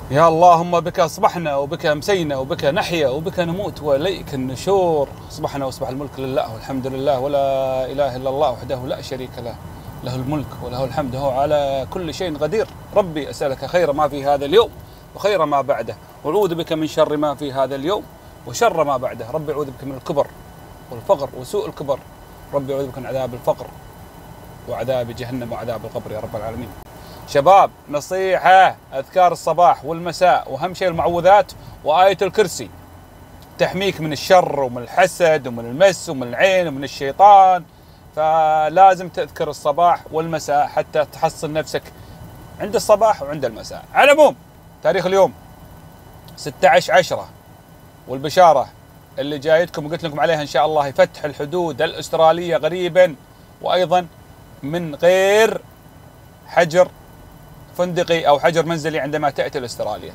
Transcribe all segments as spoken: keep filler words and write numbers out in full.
يا اللهم بك أصبحنا وبك أمسينا وبك نحيا وبك نموت وإليك النشور. أصبحنا وأصبح الملك لله والحمد لله ولا إله إلا الله وحده لا شريك له، له الملك وله الحمد، هو على كل شيء قدير. ربي أسألك خير ما في هذا اليوم وخير ما بعده، وأعوذ بك من شر ما في هذا اليوم وشر ما بعده. ربي أعوذ بك من الكبر والفقر وسوء الكبر. ربي أعوذ بك من عذاب الفقر وعذاب جهنم وعذاب القبر يا رب العالمين. شباب نصيحة، أذكار الصباح والمساء، وأهم شيء المعوذات وآية الكرسي تحميك من الشر ومن الحسد ومن المس ومن العين ومن الشيطان. فلازم تذكر الصباح والمساء حتى تحصن نفسك عند الصباح وعند المساء. على العموم تاريخ اليوم ستة عشر عشرة، والبشارة اللي جايتكم وقلت لكم عليها إن شاء الله فتح الحدود الأسترالية قريبا، وأيضا من غير حجر فندقي أو حجر منزلي عندما تأتي لأستراليا.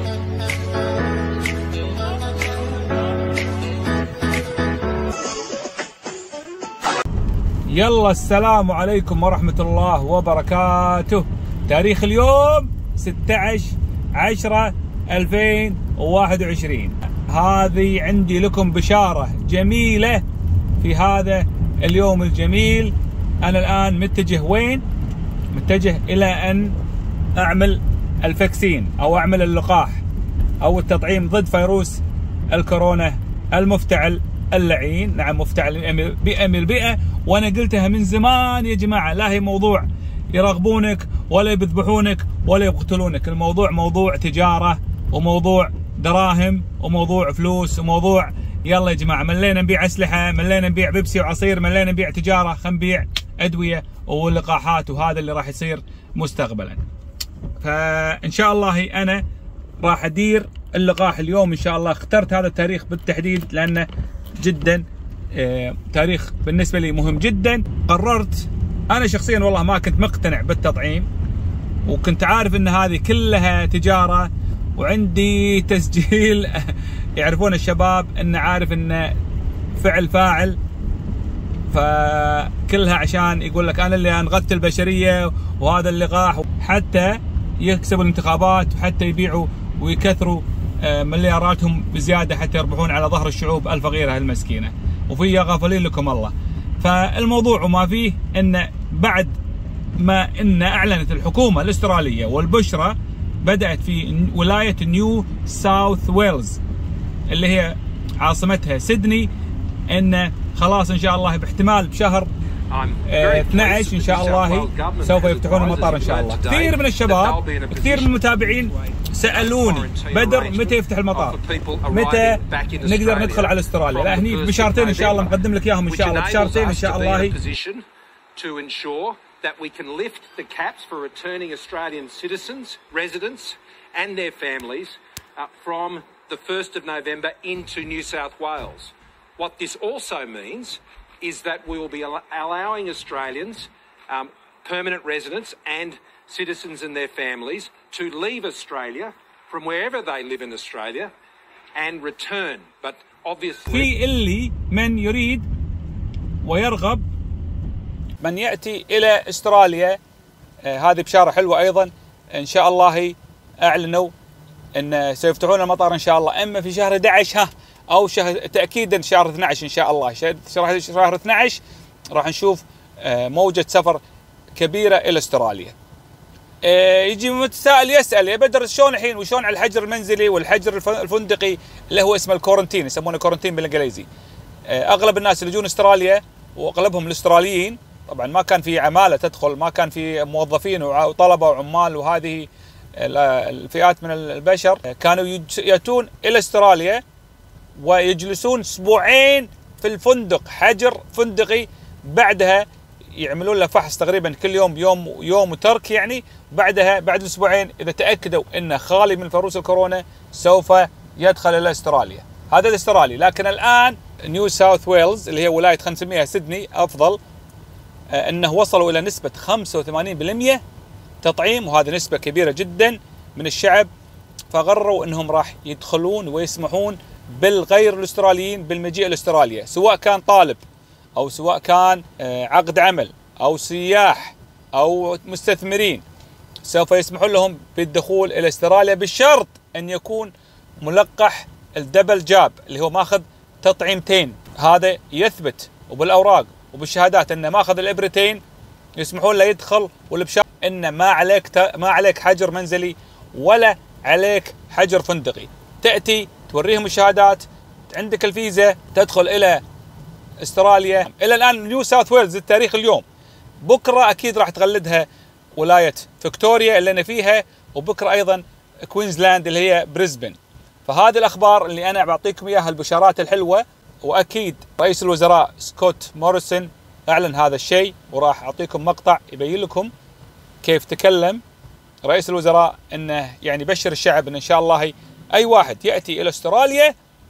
يلا السلام عليكم ورحمة الله وبركاته. تاريخ اليوم ستة عشر عشرة ألفين وواحد وعشرين. هذه عندي لكم بشارة جميلة في هذا اليوم الجميل. أنا الآن متجه وين؟ متجه إلى أن أعمل الفاكسين أو أعمل اللقاح أو التطعيم ضد فيروس الكورونا المفتعل اللعين. نعم مفتعل مئة بالمئة، وأنا قلتها من زمان يا جماعة. لا هي موضوع يرغبونك ولا يذبحونك ولا يقتلونك، الموضوع موضوع تجارة وموضوع دراهم وموضوع فلوس وموضوع يلا يا جماعة، ملينا نبيع أسلحة، ملينا نبيع بيبسي وعصير، ملينا نبيع تجارة، خلينا نبيع أدوية ولقاحات، وهذا اللي راح يصير مستقبلا. فإن شاء الله أنا راح أدير اللقاح اليوم إن شاء الله. اخترت هذا التاريخ بالتحديد لأنه جدا آه تاريخ بالنسبة لي مهم جدا. قررت أنا شخصيا والله ما كنت مقتنع بالتطعيم، وكنت عارف أن هذه كلها تجارة، وعندي تسجيل يعرفون الشباب أن عارف أن فعل فاعل، فكلها عشان يقول لك أنا اللي أنقذت البشرية وهذا اللقاح، حتى يكسبوا الانتخابات وحتى يبيعوا ويكثروا ملياراتهم بزيادة حتى يربحون على ظهر الشعوب الفقيرة المسكينة، وفي غافلين لكم الله. فالموضوع وما فيه أن بعد ما أن أعلنت الحكومة الأسترالية والبشرة بدأت في ولاية نيو ساوث ويلز اللي هي عاصمتها سيدني، أن خلاص إن شاء الله باحتمال بشهر اثني عشر إن شاء الله سوف يفتحون المطار إن شاء الله. كثير من الشباب كثير من المتابعين سألوني بدر متى يفتح المطار، متى نقدر ندخل على استراليا. لا هني بشارتين إن شاء الله نقدم لك إياهم إن شاء الله، بشارتين إن شاء الله. That we can lift the caps for returning Australian citizens, residents and their families uh, from the first of November into New South Wales. What this also means is that we will be al allowing Australians, um, permanent residents and citizens and their families to leave Australia from wherever they live in Australia and return. But obviously في اللي من يريد ويرغب من يأتي إلى أستراليا. آه هذه بشارة حلوة أيضا. إن شاء الله أعلنوا أن سيفتحون المطار إن شاء الله إما في شهر أحد عشر ها أو شهر تأكيدا شهر اثني عشر إن شاء الله. شهر شهر اثني عشر راح نشوف آه موجة سفر كبيرة إلى أستراليا. آه يجي متسائل يسأل يا بدر شلون الحين وشلون على الحجر المنزلي والحجر الفندقي اللي هو اسمه الكورنتين، يسمونه كورنتين بالإنجليزي. آه أغلب الناس اللي يجون أستراليا وأغلبهم الأستراليين طبعا ما كان في عمالة تدخل، ما كان في موظفين وطلبة وعمال وهذه الفئات من البشر، كانوا يأتون إلى أستراليا ويجلسون أسبوعين في الفندق، حجر فندقي، بعدها يعملون له فحص تقريبا كل يوم يوم يوم وترك يعني، بعدها بعد أسبوعين إذا تأكدوا أنه خالي من فيروس الكورونا سوف يدخل إلى أستراليا. هذا الأسترالي. لكن الآن نيو ساوث ويلز اللي هي ولاية خمسمئة سيدني أفضل، أنه وصلوا إلى نسبة خمسة وثمانين بالمئة تطعيم، وهذه نسبة كبيرة جدا من الشعب. فقرروا أنهم راح يدخلون ويسمحون بالغير الأستراليين بالمجيء لأستراليا، سواء كان طالب أو سواء كان عقد عمل أو سياح أو مستثمرين، سوف يسمحون لهم بالدخول إلى استراليا بالشرط أن يكون ملقح الدبل جاب اللي هو ماخذ تطعيمتين. هذا يثبت وبالأوراق وبالشهادات أنه ماخذ الإبرتين، يسمحون له يدخل، والبشارة أن ما عليك ما عليك حجر منزلي ولا عليك حجر فندقي. تأتي توريهم الشهادات، عندك الفيزا، تدخل إلى استراليا. إلى الآن نيو ساوث ويلز التاريخ اليوم، بكرة أكيد راح تغلدها ولاية فيكتوريا اللي أنا فيها، وبكرة أيضا كوينزلاند اللي هي بريسبن. فهذه الأخبار اللي أنا بعطيكم إياها، البشارات الحلوة. وأكيد رئيس الوزراء سكوت موريسون أعلن هذا الشيء، وراح أعطيكم مقطع يبين لكم كيف تكلم رئيس الوزراء، أنه يعني بشر الشعب أن إن شاء الله أي واحد يأتي إلى استراليا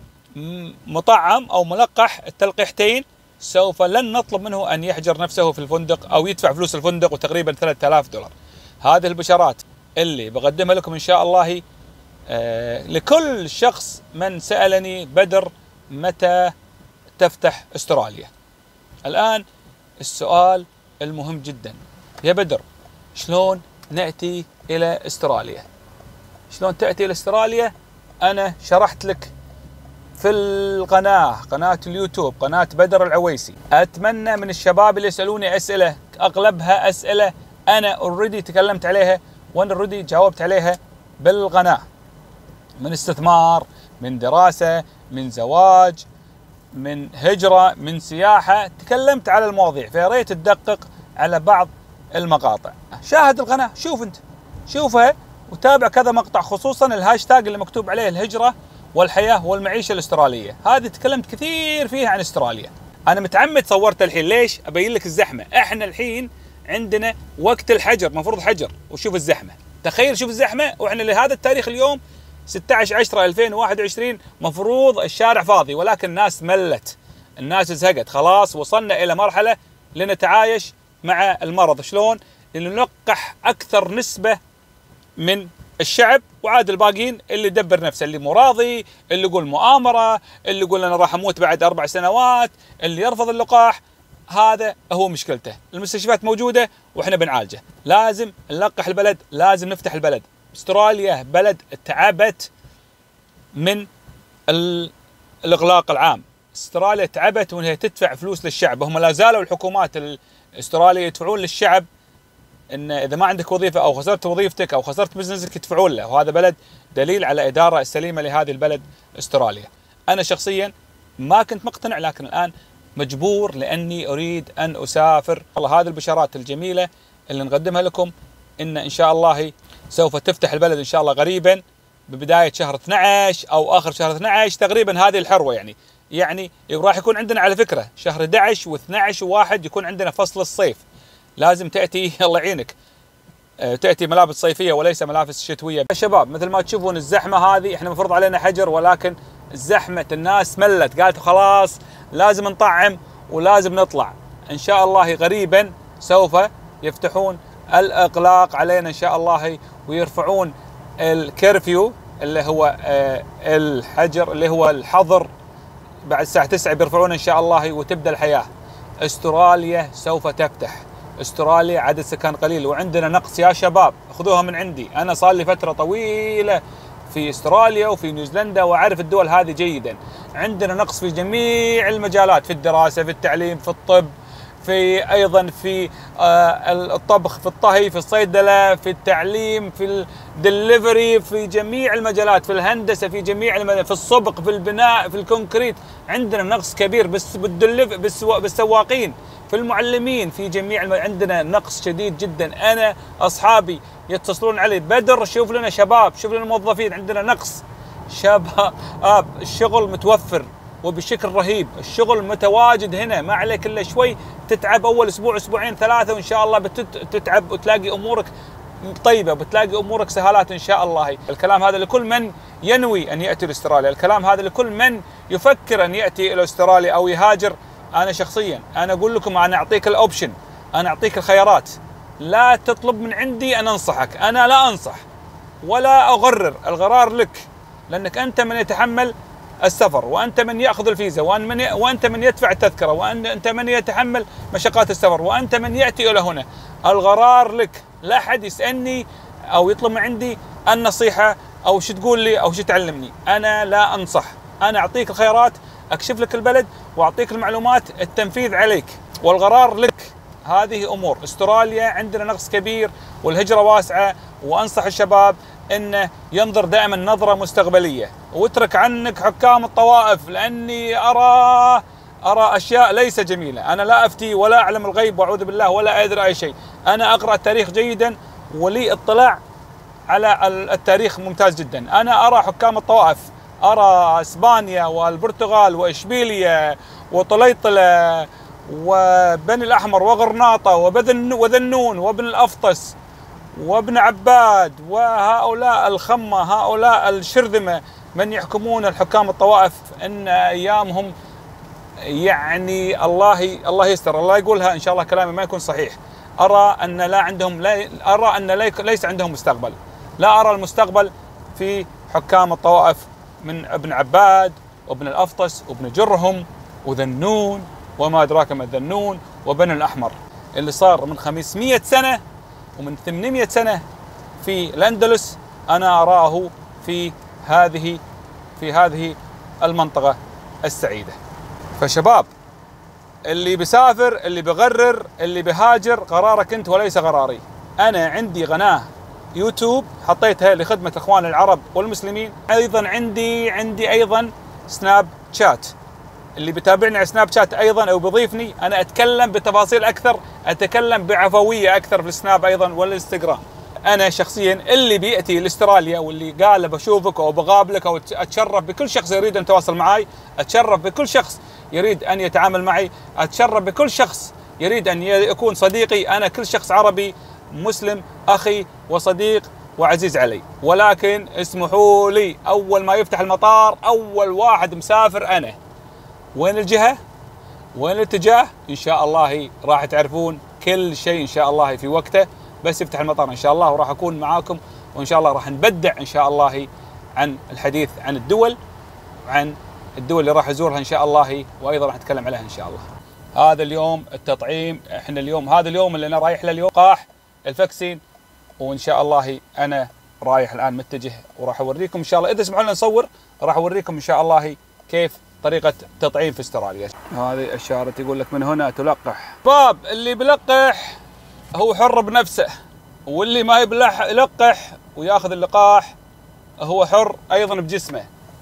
مطعم أو ملقح التلقيحتين سوف لن نطلب منه أن يحجر نفسه في الفندق أو يدفع فلوس الفندق، وتقريبا ثلاثة آلاف دولار. هذه البشارات اللي بقدمها لكم إن شاء الله آه لكل شخص من سألني بدر متى تفتح استراليا. الآن السؤال المهم جدا، يا بدر شلون نأتي إلى استراليا؟ شلون تأتي إلى استراليا؟ أنا شرحت لك في القناة، قناة اليوتيوب، قناة بدر العويسي. أتمنى من الشباب اللي يسألوني أسئلة أغلبها أسئلة أنا أوريدي تكلمت عليها وأنا أوريدي جاوبت عليها بالقناة، من استثمار، من دراسة، من زواج، من هجرة، من سياحة، تكلمت على المواضيع. فيا ريت تدقق على بعض المقاطع. شاهد القناة، شوف أنت شوفها وتابع كذا مقطع، خصوصا الهاشتاج اللي مكتوب عليه الهجرة والحياة والمعيشة الأسترالية. هذه تكلمت كثير فيها عن استراليا. أنا متعمد صورت الحين، ليش؟ أبين لك الزحمة. إحنا الحين عندنا وقت الحجر، مفروض حجر، وشوف الزحمة. تخيل شوف الزحمة، وإحنا لهذا التاريخ اليوم ستة عشر عشرة ألفين وواحد وعشرين، مفروض الشارع فاضي، ولكن الناس ملت، الناس زهقت، خلاص وصلنا إلى مرحلة لنتعايش مع المرض. شلون؟ لنلقح أكثر نسبة من الشعب، وعاد الباقيين اللي يدبر نفسه، اللي مو راضي، اللي يقول مؤامرة، اللي يقول أنا راح أموت بعد أربع سنوات، اللي يرفض اللقاح. هذا هو مشكلته. المستشفيات موجودة وإحنا بنعالجه. لازم نلقح البلد، لازم نفتح البلد. استراليا بلد تعبت من الإغلاق العام. استراليا تعبت وانها تدفع فلوس للشعب. هم لا زالوا الحكومات الاسترالية يدفعون للشعب ان اذا ما عندك وظيفة او خسرت وظيفتك او خسرت بزنسك يدفعون له، وهذا بلد دليل على إدارة السليمة لهذه البلد استراليا. انا شخصيا ما كنت مقتنع، لكن الان مجبور لاني اريد ان اسافر. والله هذه البشارات الجميلة اللي نقدمها لكم، ان ان شاء الله سوف تفتح البلد ان شاء الله قريبا، ببداية شهر اثني عشر او اخر شهر اثني عشر تقريبا. هذه الحروة يعني يعني راح يكون عندنا على فكرة شهر أحد عشر واثني عشر وواحد يكون عندنا فصل الصيف. لازم تأتي الله يعينك تأتي ملابس صيفية وليس ملابس شتوية. يا شباب مثل ما تشوفون الزحمة هذه، احنا مفروض علينا حجر، ولكن زحمة الناس ملت، قالت خلاص لازم نطعم ولازم نطلع. ان شاء الله قريبا سوف يفتحون الإغلاق علينا ان شاء الله، ويرفعون الكرفيو اللي هو الحجر اللي هو الحظر بعد الساعة تسعة، بيرفعون ان شاء الله وتبدأ الحياة. استراليا سوف تفتح. استراليا عدد سكان قليل وعندنا نقص يا شباب، خذوها من عندي. انا صار لي فترة طويلة في استراليا وفي نيوزيلندا واعرف الدول هذه جيدا. عندنا نقص في جميع المجالات، في الدراسة، في التعليم، في الطب، في ايضا في الطبخ، في الطهي، في الصيدلة، في التعليم، في الدليفري، في جميع المجالات، في الهندسة، في جميع المجالات، في الصبغ، في البناء، في الكونكريت. عندنا نقص كبير بس بالدليف بالسواقين، في المعلمين، في جميع الم... عندنا نقص شديد جدا. انا اصحابي يتصلون علي، بدر شوف لنا شباب، شوف لنا موظفين، عندنا نقص شباب. الشغل متوفر وبشكل رهيب، الشغل متواجد هنا، ما عليك الا شوي تتعب اول اسبوع اسبوعين ثلاثه وان شاء الله بتتعب وتلاقي امورك طيبه، بتلاقي امورك سهالات ان شاء الله. الكلام هذا لكل من ينوي ان ياتي لاستراليا، الكلام هذا لكل من يفكر ان ياتي الى استراليا او يهاجر. انا شخصيا انا اقول لكم، انا اعطيك الاوبشن، انا اعطيك الخيارات. لا تطلب من عندي ان انصحك، انا لا انصح ولا اغرر، القرار لك، لانك انت من يتحمل السفر، وانت من ياخذ الفيزا، وانت من يدفع التذكره، وانت من يتحمل مشقات السفر، وانت من ياتي الى هنا. القرار لك. لا احد يسالني او يطلب من عندي النصيحه او شو تقول لي او شو تعلمني. انا لا انصح، انا اعطيك الخيارات، اكشف لك البلد واعطيك المعلومات، التنفيذ عليك والقرار لك. هذه امور. استراليا عندنا نقص كبير والهجره واسعه، وانصح الشباب انه ينظر دائما نظره مستقبليه واترك عنك حكام الطوائف، لاني ارى ارى اشياء ليس جميله. انا لا افتي ولا اعلم الغيب واعوذ بالله ولا ادري اي شيء، انا اقرا التاريخ جيدا ولي اطلاع على التاريخ ممتاز جدا. انا ارى حكام الطوائف، ارى اسبانيا والبرتغال واشبيليا وطليطله وبني الاحمر وغرناطه وبذن وذنون وابن الافطس وابن عباد وهؤلاء الخمه، هؤلاء الشرذمه من يحكمون الحكام الطوائف، ان ايامهم يعني الله الله يستر، الله يقولها ان شاء الله كلامي ما يكون صحيح. ارى ان لا عندهم لا ارى ان ليس عندهم مستقبل، لا ارى المستقبل في حكام الطوائف من ابن عباد وابن الافطس وابن جرهم وذنون وما ادراك ما ذنون وبني الاحمر، اللي صار من خمسمئة سنه ومن ثمانمئة سنه في الاندلس، انا اراه في هذه في هذه المنطقه السعيده. فشباب اللي بيسافر، اللي بيغرر، اللي بيهاجر، قرارك انت وليس قراري. انا عندي قناه يوتيوب حطيتها لخدمه اخوان العرب والمسلمين، ايضا عندي عندي ايضا سناب شات، اللي بيتابعني على سناب شات ايضا او بيضيفني، انا اتكلم بتفاصيل اكثر، اتكلم بعفويه اكثر في السناب ايضا والانستغرام. انا شخصيا اللي بياتي لاستراليا واللي قال بشوفك او بقابلك او اتشرف بكل شخص يريد ان يتواصل معي، اتشرف بكل شخص يريد ان يتعامل معي، اتشرف بكل شخص يريد ان يكون صديقي. انا كل شخص عربي مسلم اخي وصديق وعزيز علي، ولكن اسمحوا لي اول ما يفتح المطار اول واحد مسافر انا. وين الجهه؟ وين الاتجاه؟ ان شاء الله راح تعرفون كل شيء ان شاء الله في وقته، بس يفتح المطار ان شاء الله وراح اكون معاكم، وان شاء الله راح نبدع ان شاء الله عن الحديث عن الدول، عن الدول اللي راح ازورها ان شاء الله، وايضا راح نتكلم عليها ان شاء الله. هذا اليوم التطعيم، احنا اليوم هذا اليوم اللي انا رايح له اليوم لقاح الفاكسين، وان شاء الله انا رايح الان متجه وراح اوريكم ان شاء الله، اذا سمحوا لنا نصور راح اوريكم ان شاء الله كيف طريقة التطعيم في استراليا. هذه الشارة يقول لك من هنا تلقح. باب اللي بلقح هو حر بنفسه، واللي ما يلقح وياخذ اللقاح هو حر ايضا بجسمه.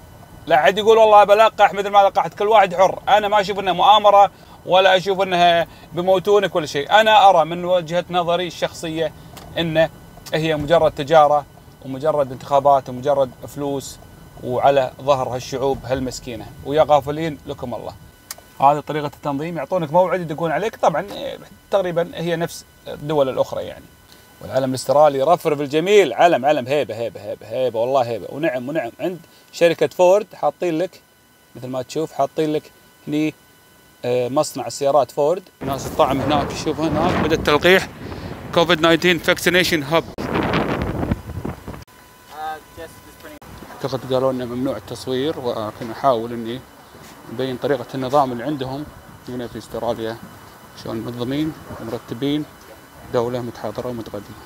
لا حد يقول والله بلقح مثل ما لقحت، كل واحد حر. انا ما اشوف انها مؤامرة ولا اشوف انها بموتونك ولا شيء، انا ارى من وجهة نظري الشخصية ان هي مجرد تجارة ومجرد انتخابات ومجرد فلوس وعلى ظهر هالشعوب هالمسكينة، ويا غافلين لكم الله. هذه طريقة التنظيم، يعطونك موعد يدقون عليك، طبعا تقريبا هي نفس الدول الأخرى يعني. والعلم الاسترالي رفرف الجميل، علم علم هيبة هيبة هيبة هيبة والله هيبة. ونعم ونعم عند شركة فورد حاطين لك مثل ما تشوف، حاطين لك هني مصنع السيارات فورد، ناس الطعم هناك شوف هناك بدأ التلقيح كوفيد تسعة عشر فاكسينيشن هاب. اعتقد قالوا لنا ممنوع التصوير، ولكن احاول اني ابين طريقة النظام اللي عندهم هنا في استراليا، شلون منظمين ومرتبين، دولة متحضرة ومتقدمة.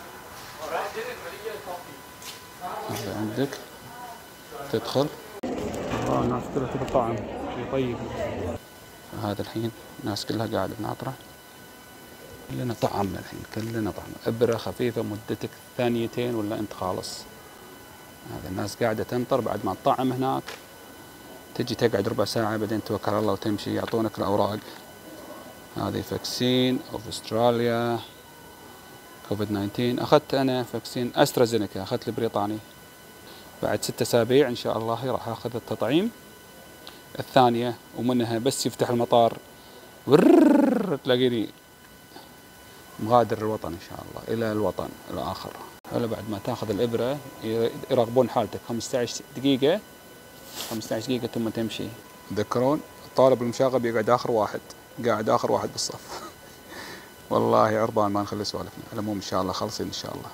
هذا عندك تدخل، والله الناس كلها تبي طعم شيء طيب. هذا الحين الناس كلها قاعدة بناطرة، كلنا طعمنا الحين، كلنا طعمنا. ابرة خفيفة مدتك ثانيتين ولا انت خالص. هذا الناس قاعدة تنطر بعد ما تطعم هناك، تجي تقعد ربع ساعة بعدين توكل على الله وتمشي، يعطونك الأوراق. هذه فاكسين أوف أستراليا كوفيد تسعة عشر. أخذت أنا فاكسين أسترازينيكا، أخذت البريطاني. بعد ستة أسابيع إن شاء الله راح أخذ التطعيم الثانية، ومنها بس يفتح المطار ورررر تلاقيني مغادر الوطن إن شاء الله إلى الوطن الآخر. هلا بعد ما تاخذ الإبرة يراقبون حالتك خمسة عشر دقيقة، خمسة عشر دقيقة ثم تمشي. تذكرون الطالب المشاغب يقعد آخر واحد، قاعد آخر واحد بالصف. والله عربان ما نخلي سوالفنا. على العموم إن شاء الله خلصين إن شاء الله.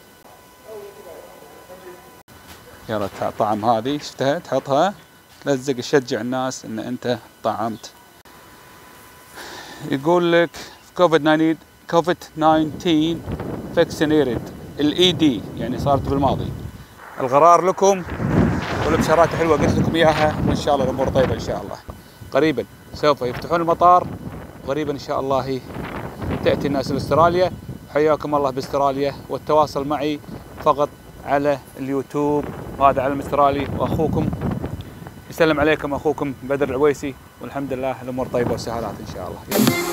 يلا طعم هذه شفتها تحطها تلزق تشجع الناس إن أنت طعمت. يقول لك كوفيد تسعة عشر كوفيد تسعة عشر فاكسينيتد، الاي دي، يعني صارت بالماضي. الغرار لكم والبشارات حلوه قلت لكم اياها، وان شاء الله الامور طيبه ان شاء الله. قريبا سوف يفتحون المطار، وقريبا ان شاء الله تاتي الناس لاستراليا. حياكم الله باستراليا، والتواصل معي فقط على اليوتيوب، وهذا علم استرالي، واخوكم يسلم عليكم اخوكم بدر العويسي، والحمد لله الامور طيبه وسهالات ان شاء الله.